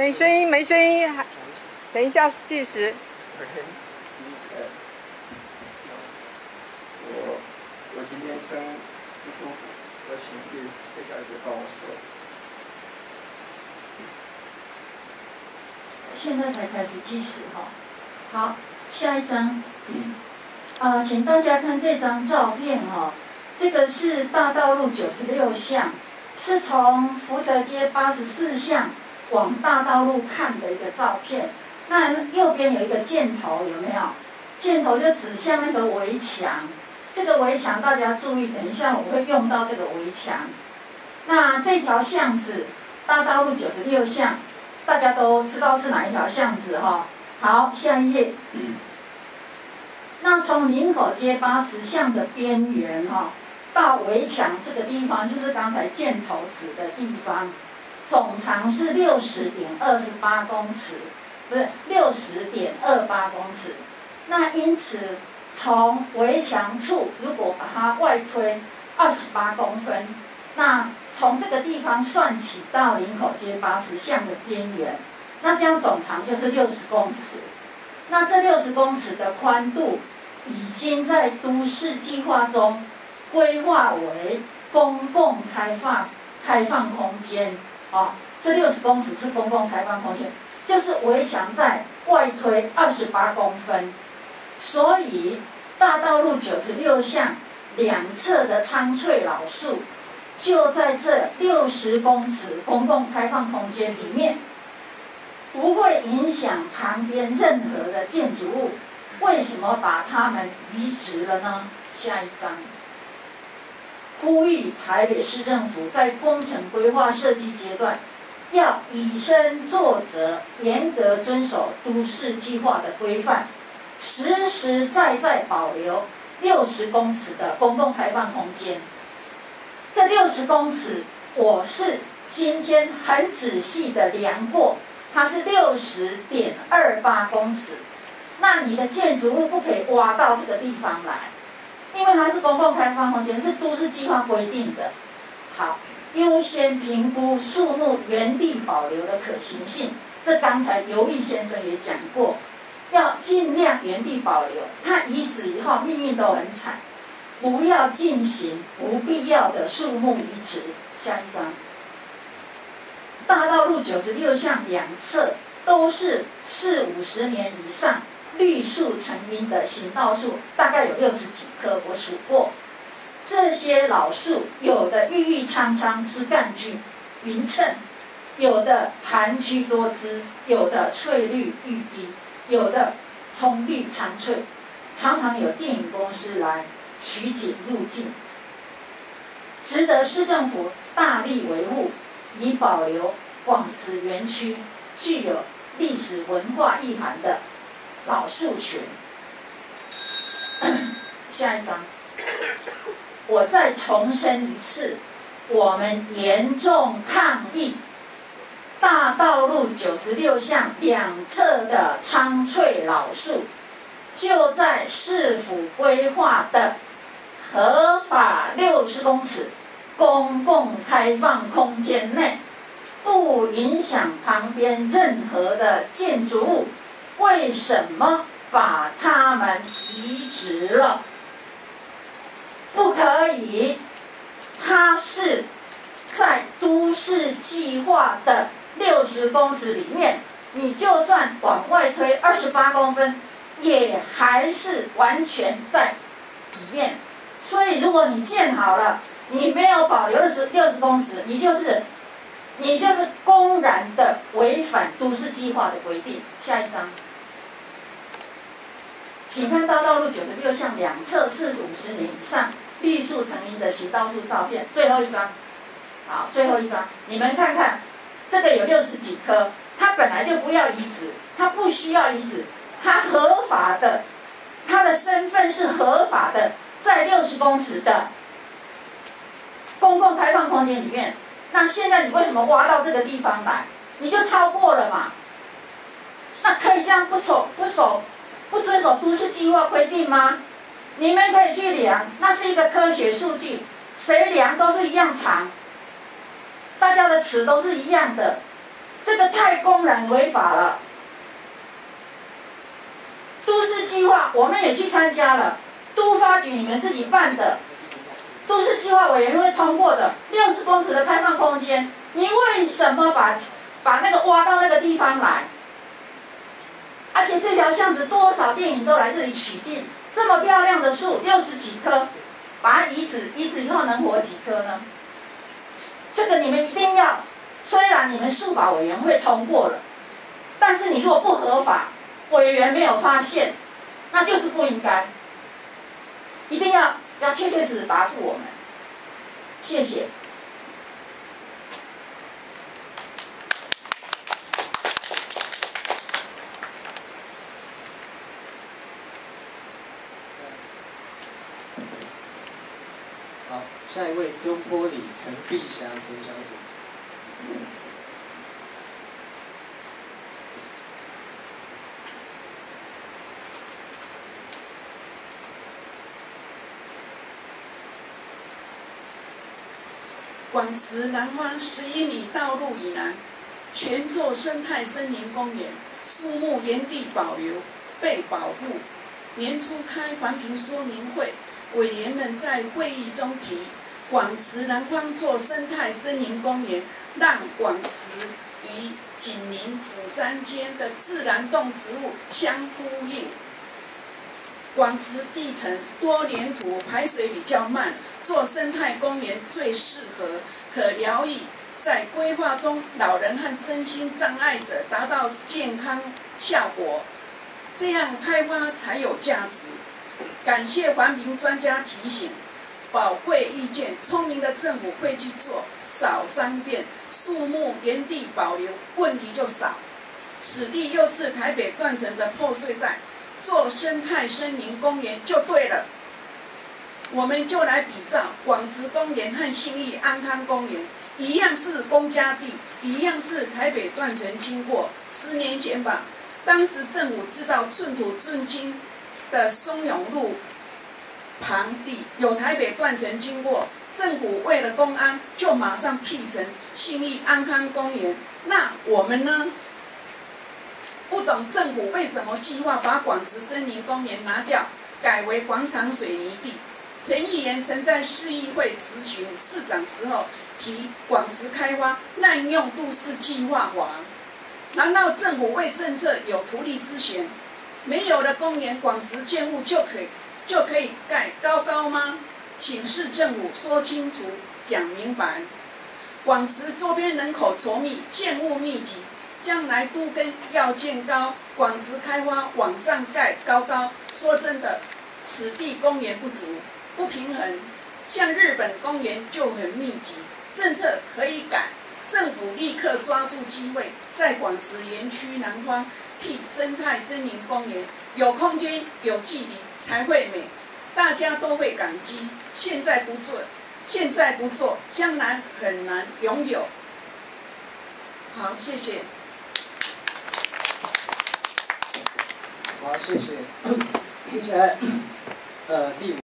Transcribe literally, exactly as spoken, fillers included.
没声音，没声音，还等一下计时。 我我今天身不舒服，我请病接下来就帮我说。 现在才开始计时哈。好，下一张。呃，请大家看这张照片哦。这个是大道路九十六巷，是从福德街八十四巷往大道路看的一个照片。那右边有一个箭头，有没有？箭头就指向那个围墙。这个围墙大家注意，等一下我会用到这个围墙。那这条巷子，大道路九十六巷，大家都知道是哪一条巷子哈？好，下一页。那从林口街八十巷的边缘哈，到围墙这个地方，就是刚才箭头指的地方，总长是六十点二十八公尺，不是六十点二八公尺。那因此，从围墙处如果把它外推二十八公分，那从这个地方算起到林口街八十巷的边缘，那这样总长就是六十公尺。那这六十公尺的宽度，已经在都市计划中规划为公共开放开放空间。哦，这六十公尺是公共开放空间，就是围墙在外推二十八公分。所以大道路九十六巷两侧的苍翠老树，就在这六十公尺公共开放空间里面，不会影响旁边任何的建筑物。为什么把它们移植了呢？下一章。呼吁台北市政府在工程规划设计阶段，要以身作则，严格遵守都市计划的规范，实实在在保留六十公尺的公共开放空间。这六十公尺，我是今天很仔细的量过，它是六十点二八公尺。那你的建筑物不可以挖到这个地方来，因为它是公共开放空间，是都市计划规定的。好，优先评估树木原地保留的可行性，这刚才游毅先生也讲过，要尽量原地保留。它移植以后命运都很惨，不要进行不必要的树木移植。下一张。大道路九十六巷两侧都是四五十年以上绿树成荫的行道树，大概有六十几棵，我数过。这些老树有的郁郁苍苍，枝干均匀称，有的盘曲多枝，有的翠绿欲滴，有的葱绿苍翠，常常有电影公司来取景入境，值得市政府大力维护，以保留广慈园区具有历史文化意涵的老树群。下一张，我再重申一次，我们严重抗议大道路九十六巷两侧的苍翠老树，就在市府规划的合法六十公尺公共开放空间内，不影响旁边任何的建筑物。为什么把它们移植了？不可以，它是在都市计划的六十公尺里面，你就算往外推二十八公分，也还是完全在里面。所以，如果你建好了，你没有保留的是六十公尺，你就是你就是公然的违反都市计划的规定。下一张。请看大道路九十六巷两侧四五十年以上绿树成荫的行道树照片，最后一张。好，最后一张，你们看看，这个有六十几棵，它本来就不要移植，它不需要移植，它合法的，它的身份是合法的，在六十公尺的公共开放空间里面。那现在你为什么挖到这个地方来？你就超过了嘛？那可以这样不守不守？不遵守都市计划规定吗？你们可以去量，那是一个科学数据，谁量都是一样长，大家的尺都是一样的。这这个太公然违法了。都市计划我们也去参加了，都发局你们自己办的，都市计划委员会通过的六十公尺的开放空间，你为什么把把那个挖到那个地方来？而且这条巷子多少电影都来这里取景，这么漂亮的树六十几棵，把它移植，移植以后能活几棵呢？这个你们一定要，虽然你们树保委员会通过了，但是你如果不合法，委员没有发现，那就是不应该。一定要要确确实实答复我们。谢谢。 好，下一位中坡里陈碧霞陈小姐。 广慈南方十一米道路以南，全座生态森林公园，树木原地保留，被保护。年初开环评说明会，委员们在会议中提，广慈南方做生态森林公园，让广慈与紧邻釜山间的自然动植物相呼应。广慈地层多黏土，排水比较慢，做生态公园最适合，可疗愈在规划中老人和身心障碍者达到健康效果，这样开发才有价值。感谢环评专家提醒，宝贵意见，聪明的政府会去做，少商店，树木原地保留，问题就少。此地又是台北断层的破碎带，做生态森林公园就对了。我们就来比照广慈公园和信义安康公园，一样是公家地，一样是台北断层经过。十年前吧，当时政府知道寸土寸金的松永路旁地有台北断层经过，政府为了公安，就马上辟成信义安康公园。那我们呢？不懂政府为什么计划把广慈森林公园拿掉，改为广场水泥地。陈议员曾在市议会质询市长时候提广慈开发滥用都市计划法，难道政府为政策有图利之嫌？没有了公园，广慈建物就可以就可以盖高高吗？请市政府说清楚、讲明白。广慈周边人口稠密，建物密集。将来都更要建高，广慈开发往上盖高高。说真的，此地公园不足，不平衡。像日本公园就很密集，政策可以改，政府立刻抓住机会，在广慈园区南方辟生态森林公园，有空间有距离才会美，大家都会感激。现在不做，现在不做，将来很难拥有。好，谢谢。 好，谢谢。接下来，呃，第五。